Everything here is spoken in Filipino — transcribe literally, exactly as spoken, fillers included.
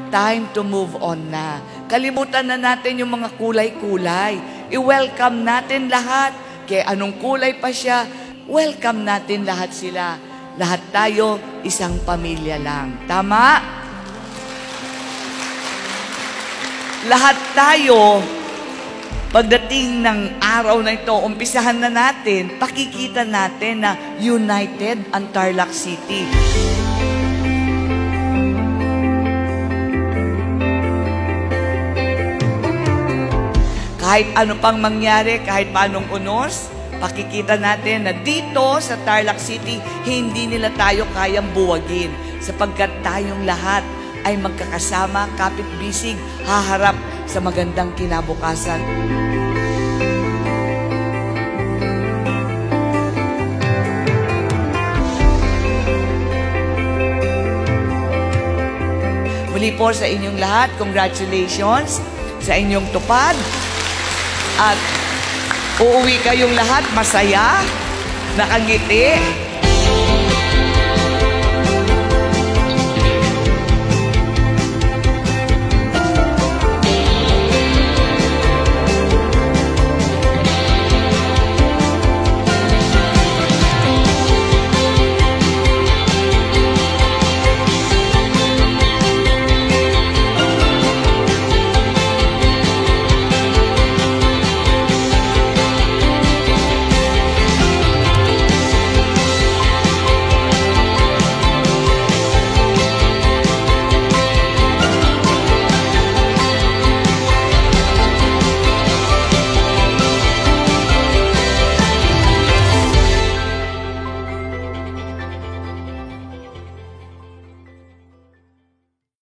time to move on na. Kalimutan na natin yung mga kulay-kulay. I-welcome natin lahat. Kaya anong kulay pa siya, welcome natin lahat sila. Lahat tayo, isang pamilya lang. Tama? Lahat tayo, pagdating ng araw na ito, umpisahan na natin, pakikita natin na united ang Tarlac City. Kahit ano pang mangyari, kahit paanong unos, pakikita natin na dito sa Tarlac City, hindi nila tayo kayang buwagin sapagkat tayong lahat ay magkakasama, kapit-bisig, haharap sa magandang kinabukasan. Muli po sa inyong lahat, congratulations sa inyong tupad. At uuwi kayong lahat masaya, nakangiti,